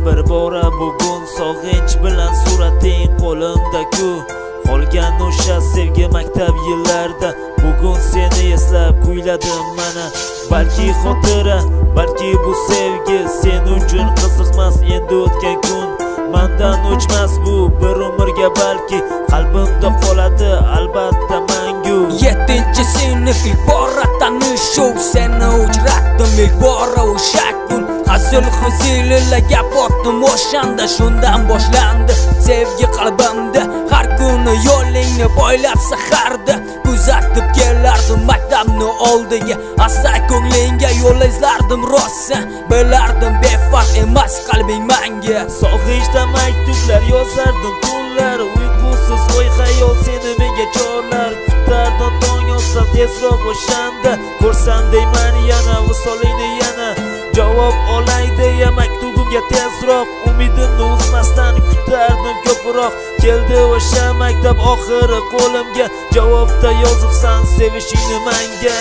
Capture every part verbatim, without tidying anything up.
bir bora bugun sog'inch bilan surating qo'limda-ku. Qolgan o'sha sevgi maktab yillarida bugun seni eslab kuyladim mana. Balki xotira, balki bu sevgi sen uchun qiziqmas endi o'tgan kun. Mendan o'chmas bu bir umrga, balki qalbimda qoladi albatta mangu. Yettinchi sinf ilk bora tanishuv, seni uchratdim ilk bora o'sha kun. Hazil huzilila gap otdim o'shanda, shundan boshlandi sevgi qalbimda. Har kuni yo'lingni poylab saharda kuzatib kelardim maktabni oldiga. Asta ko'nglingga yo'l izlardim rosa, bilardim befarq emas qalbing menga. Sog'inchda maktublar yozardim tunlar, uyqusiz o'y xayol seni menga chorlar. Kutardim tong otsa tezroq o'shanda, ko'rsam deyman yana visolingni yana. Javob olay deya maktubimga tezroq, umidimni uzmasdan kutardim ko'proq. Keldi o'sha maktab oxiri qo'limga, javobda yozibsan sevishingni menga.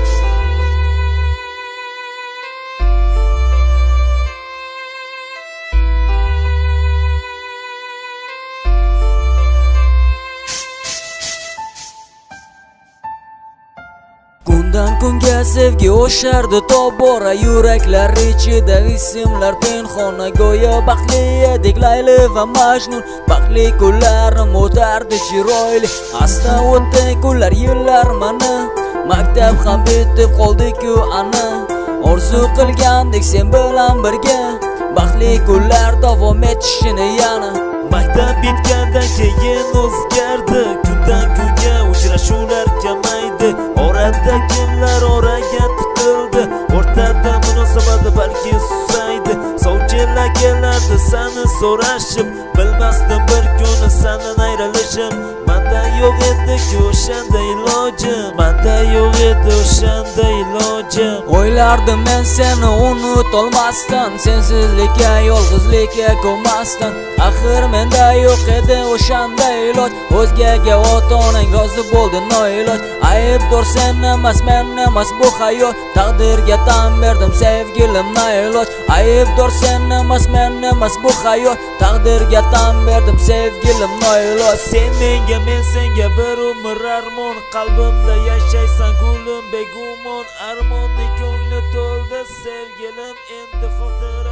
Kundan kunga sevgi o'shardi tobora, yuraklar ichida ismlar pinhona. Go'yo baxtli edik Layli va Majnun, baxtli kunlarim o'tardi chiroyli. Asta o'tdi kunlar yillar mana, maktab ham bitib qoldi-ku ana. Orzu qilgandik sen bilan birga, baxtli kunlar davom etishini yana. Maktab bitgandan keyin o'zgardi, kundan kunga uchrashuvlar kamaydi. Orada kimlar oraga tiqildi, o'rtada munosabat balki susaydi. Sovchilar kelardi seni so'rashib, bilmasdim bir kuni sendan ayrilishim. Menda yo'q edi-ku o'shanda ilojim, menda yo'q edi o'shanda ilojim. O'ylardim men seni unutolmasdan, sensizlikka, yolg'izlikka ko'rmasdan. Axir menda yo'q edi o'shanda iloj, o'zgaga ota-onang rozi bo'ldi noiloj. Aybdor sen emas, men emas bu hayot, taqdirga tan berdim sevgilim noiloj. Aybdor sen emas, men emas bu hayot, taqdirga tan berdim sevgilim noiloj. Sen menga, men senga bir umr armon, qalbimda yashaysan gulim begumon. Armonni ko'ngli to'ldi sevgilim, endi xotir